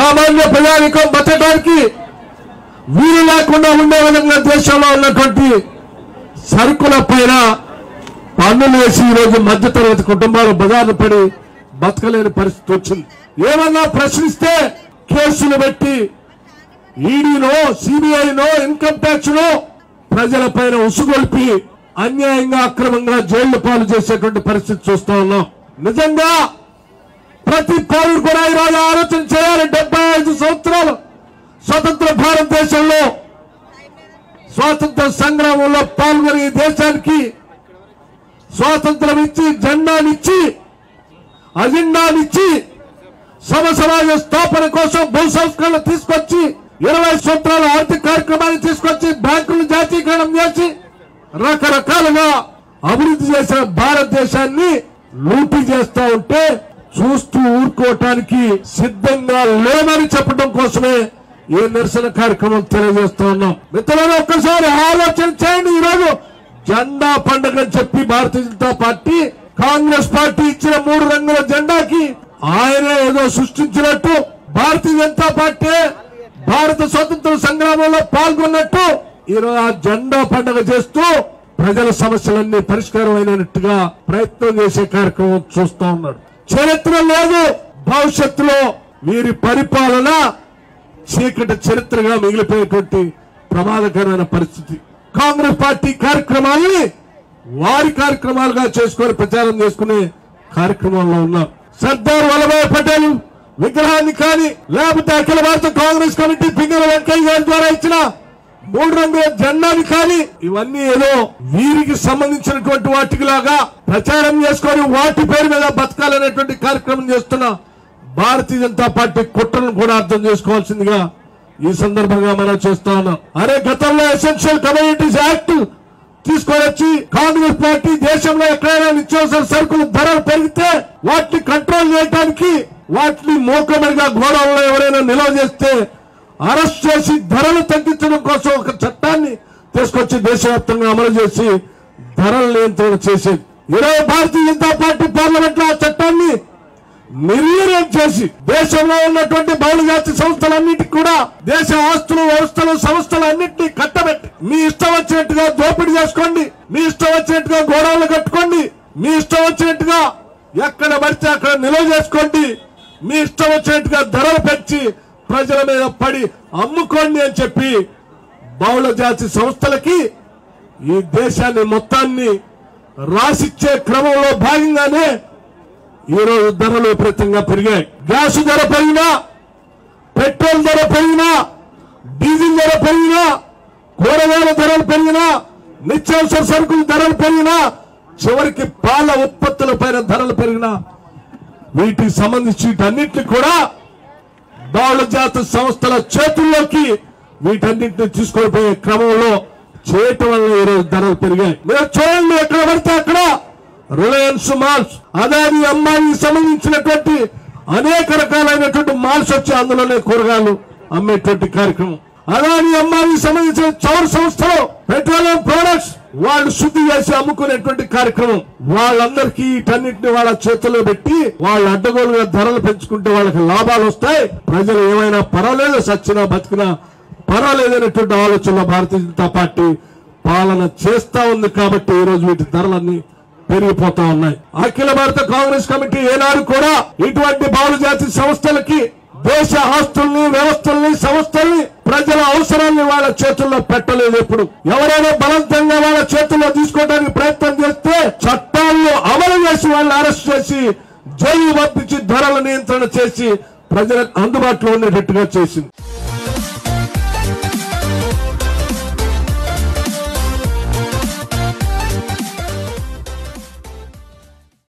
సామాన్య ప్రజానికం బతకడానికి వీలు లేకుండా ఉండే విధంగా దేశంలో ఉన్నటువంటి సరుకుల పైన పన్నులు వేసి ఈరోజు మధ్యతరగతి కుటుంబాలు బజార్లు పడి బతకలేని పరిస్థితి వచ్చింది. ఏమన్నా ప్రశ్నిస్తే కేసులు పెట్టి ఈడీనో సిబిఐనో ఇన్కమ్ ట్యాక్స్ నో ప్రజల పైన ఉసుగొల్పి అన్యాయంగా అక్రమంగా జైళ్ల పాలు చేసేటువంటి పరిస్థితి చూస్తా ఉన్నాం. నిజంగా ప్రతి పౌరుడు కూడా ఈరోజు ఆలోచన చేయాలి. 75 సంవత్సరాలు స్వతంత్ర భారతదేశంలో స్వాతంత్ర సంగ్రామంలో పాల్గొని దేశానికి స్వాతంత్రం ఇచ్చి జెండానిచ్చి అజెండానిచ్చి సమాజ స్థాపన కోసం భూ సంస్కరణ తీసుకొచ్చి 20 సంవత్సరాల ఆర్థిక కార్యక్రమాన్ని తీసుకొచ్చి బ్యాంకులను జాతీయకరణం చేసి రకరకాలుగా అభివృద్ధి చేసిన భారతదేశాన్ని లూటీ చేస్తా ఉంటే చూస్తూ ఊరుకోవటానికి సిద్ధంగా లేమని చెప్పడం కోసమే ఈ నిరసన కార్యక్రమం తెలియజేస్తా ఉన్నాం. మిత్రులను ఒక్కసారి ఆలోచన చేయండి. ఈరోజు జెండా పండుగ అని చెప్పి భారతీయ జనతా పార్టీ కాంగ్రెస్ పార్టీ ఇచ్చిన 3 రంగుల జెండాకి ఆయనే ఏదో సృష్టించినట్టు, భారతీయ జనతా పార్టీ భారత స్వాతంత్ర సంగ్రామంలో పాల్గొన్నట్టు ఈరోజు ఆ జెండా పండుగ చేస్తూ ప్రజల సమస్యలన్నీ పరిష్కారం అయినట్టుగా ప్రయత్నం చేసే కార్యక్రమం చూస్తా ఉన్నాడు. చరిత్ర లేదు, భవిష్యత్తులో వీరి పరిపాలన చీకటి చరిత్రగా మిగిలిపోయేటువంటి ప్రమాదకరమైన పరిస్థితి. కాంగ్రెస్ పార్టీ కార్యక్రమాల్ని వారి కార్యక్రమాలుగా చేసుకుని ప్రచారం చేసుకునే కార్యక్రమంలో ఉన్నారు. సర్దార్ వల్లభాయ్ పటేల్ విగ్రహాన్ని కానీ లేకపోతే అఖిల భారత కాంగ్రెస్ కమిటీ పింగళ వెంకయ్య గారి ద్వారా ఇచ్చిన 3 రంగుల జెండాని కానీ ఇవన్నీ ఏదో వీరికి సంబంధించినటువంటి వాటికి లాగా ప్రచారం చేసుకొని వాటి పేరు మీద బతకాలనేటువంటి కార్యక్రమం చేస్తున్న భారతీయ జనతా పార్టీ కుట్రను కూడా అర్థం చేసుకోవాల్సిందిగా ఈ సందర్భంగా మనం చేస్తా ఉన్నాం. అరే గతంలో ఎసెన్షియల్ కమోడిటీస్ యాక్ట్ తీసుకొని వచ్చి కాంగ్రెస్ పార్టీ దేశంలో ఎక్కడైనా నిత్యావసర సరుకుల ధరలు పెరిగితే వాటిని కంట్రోల్ చేయడానికి వాటిని మోకమరిగా గోడౌన్లో ఎవరైనా నిల్వ చేస్తే అరెస్ట్ చేసి ధరలు తగ్గించడం కోసం ఒక చట్టాన్ని తీసుకొచ్చి దేశవ్యాప్తంగా అమలు చేసి ధరల నియంత్రణ చేసేది. ఈరోజు భారతీయ జనతా పార్టీ పార్లమెంట్ లో ఆ చట్టాన్ని నిర్వీర్యం చేసి దేశంలో ఉన్నటువంటి బహుళజాతి సంస్థలన్నిటికీ కూడా దేశ ఆస్తులు వ్యవస్థలు సంస్థలు అన్నింటినీ కట్టబెట్టి మీ ఇష్టం వచ్చినట్టుగా దోపిడీ చేసుకోండి, మీ ఇష్టం వచ్చినట్టుగా గోడౌన్లు కట్టుకోండి, మీ ఇష్టం వచ్చినట్టుగా ఎక్కడ పడితే అక్కడ నిల్వ చేసుకోండి, మీ ఇష్టం వచ్చినట్టుగా ధరలు పెంచి ప్రజల మీద పడి అమ్ముకోండి అని చెప్పి బహుళజాతి సంస్థలకి ఈ దేశాన్ని మొత్తాన్ని రాసిచ్చే క్రమంలో భాగంగానే ఈరోజు ధరలు విపరీతంగా పెరిగాయి. గ్యాస్ ధర పెరిగినా, పెట్రోల్ ధర పెరిగినా, డీజిల్ ధర పెరిగినా, కూరగాయల ధరలు పెరిగినా, నిత్యావసర సరుకుల ధరలు పెరిగినా, చివరికి పాల ఉత్పత్తుల పైన ధరలు పెరిగినా వీటికి సంబంధించి వీటన్నిటిని కూడా బహుళజాతి సంస్థల చేతుల్లోకి వీటన్నింటినీ తీసుకొని పోయే క్రమంలో చేయటం వల్ల ఈరోజు ధరలు పెరిగాయి. మీరు చూడండి, ఎక్కడ పడితే అక్కడ రిలయన్స్ మాల్స్, అదాని అంబానీకి సంబంధించినటువంటి అనేక రకాలైనటువంటి మాల్స్ వచ్చి అందులోనే కూరగాయలు అమ్మేటువంటి కార్యక్రమం. అదాని అంబానీకి సంబంధించిన చౌర సంస్థలు పెట్రోలియం ప్రొడక్ట్స్ వాళ్ళు శుద్ధి చేసి అమ్ముకునేటువంటి కార్యక్రమం. వాళ్ళందరికీ వీటన్నింటినీ వాళ్ళ చేతుల్లో పెట్టి వాళ్ళు అడ్డగోలుగా ధరలు పెంచుకుంటే వాళ్ళకి లాభాలు వస్తాయి, ప్రజలు ఏమైనా పర్వాలేదు, సచ్చినా బతికినా పర్వాలేదనేటువంటి ఆలోచనలో భారతీయ జనతా పార్టీ పాలన చేస్తా ఉంది. కాబట్టి ఈ రోజు వీటి ధరలన్నీ పెరిగిపోతా ఉన్నాయి. అఖిల భారత కాంగ్రెస్ కమిటీ ఏనాడు కూడా ఇటువంటి బహుళజాతి సంస్థలకి దేశ ఆస్తుల్ని వ్యవస్థల్ని సంస్థల్ని ప్రజల అవసరాన్ని వాళ్ళ చేతుల్లో పెట్టలేదు. ఎప్పుడు ఎవరైనా బలవంతంగా వాళ్ళ చేతుల్లో తీసుకోవడానికి ప్రయత్నం చేస్తే చట్టాలను అమలు చేసి వాళ్ళని అరెస్ట్ చేసి జైలు పంపించి ధరల నియంత్రణ చేసి ప్రజలకు అందుబాటులో ఉండేటట్టుగా చేసింది.